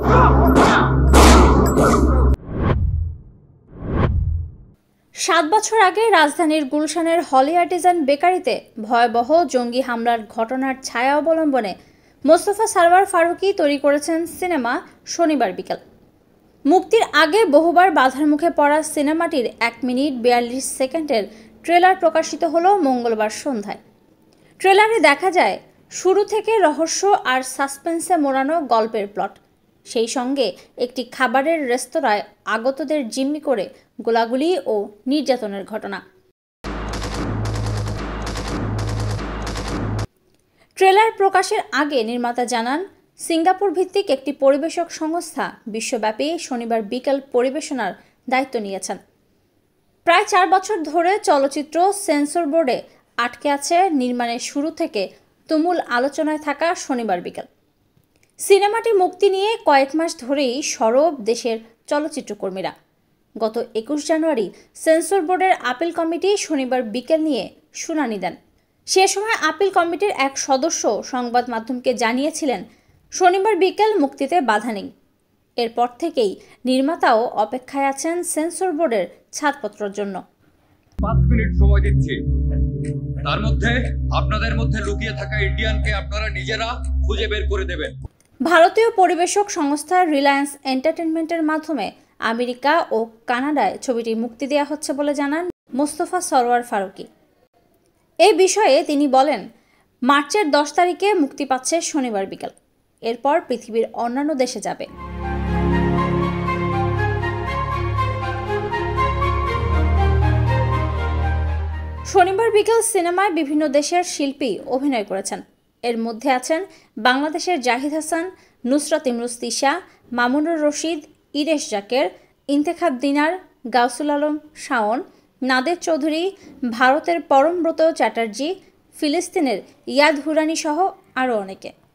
সাত বছর আগে রাজধানীর গুলশানের হলি আর্টিজান বেকারিতে ভয়াবহ জঙ্গি হামলার ঘটনার ছায়া অবলম্বনে মোস্তফা সরওয়ার ফারুকী তৈরি করেছেন সিনেমা শনিবার বিকেল। মুক্তির আগে বহুবার বাধার মুখে পড়া সিনেমাটির 1 মিনিট 42 সেকেন্ডের ট্রেলার প্রকাশিত হলো মঙ্গলবার সন্ধ্যায়। ট্রেলারে দেখা যায় শুরু থেকে রহস্য আর সাসপেন্সে মোড়ানো গল্পের প্লট, সেই সঙ্গে একটি খাবারের রেস্তোরাঁয় আগতদের জিম্মি করে গোলাগুলি ও নির্যাতনের ঘটনা। ট্রেলার প্রকাশের আগে নির্মাতা জানান, সিঙ্গাপুর ভিত্তিক একটি পরিবেশক সংস্থা বিশ্বব্যাপী শনিবার বিকেল পরিবেশনার দায়িত্ব নিয়েছেন। প্রায় 4 বছর ধরে চলচ্চিত্র সেন্সর বোর্ডে আটকে আছে নির্মাণের শুরু থেকে তুমুল আলোচনায় থাকা শনিবার বিকেল। সিনেমাটি মুক্তি নিয়ে কয়েক মাস ধরেই সরব দেশের চলচ্চিত্রকর্মীরা। গত 21 জানুয়ারি সেন্সর বোর্ডের আপিল কমিটি শনিবার বিকেল নিয়ে শুনানি দেন। সে সময় আপিল কমিটির এক সদস্য সংবাদ মাধ্যমকে জানিয়েছিলেন, শনিবার বিকেল মুক্তিতে বাধা নেই। এরপর থেকেই নির্মাতাও অপেক্ষায় আছেন সেন্সর বোর্ডের ছাড়পত্রের জন্য। 5 মিনিট সময় দিচ্ছি, তার মধ্যে আপনাদের মধ্যে লুকিয়ে থাকা ইন্ডিয়ানকে আপনারা নিজেরা খুঁজে বের করে দেবেন। ভারতীয় পরিবেশক সংস্থা রিলায়েন্স এন্টারটেইনমেন্টের মাধ্যমে আমেরিকা ও কানাডায় ছবিটি মুক্তি দেওয়া হচ্ছে বলে জানান মোস্তফা সরওয়ার ফারুকী। এই বিষয়ে তিনি বলেন, মার্চের 10 তারিখে মুক্তি পাচ্ছে শনিবার বিকেল, এরপর পৃথিবীর অন্যান্য দেশে যাবে। শনিবার বিকেল সিনেমায় বিভিন্ন দেশের শিল্পী অভিনয় করেছেন। এর মধ্যে আছেন বাংলাদেশের জাহিদ হাসান, নুসরাত ইমরোজ তিশা, মামুনুর রশিদ, ইরেশ জাকের, ইন্তেখাব দিনার, গাউসুল আলম শাওন, নাদের চৌধুরী, ভারতের পরমব্রত চ্যাটার্জি, ফিলিস্তিনের ইয়াদ হুরানি সহ আরও অনেকে।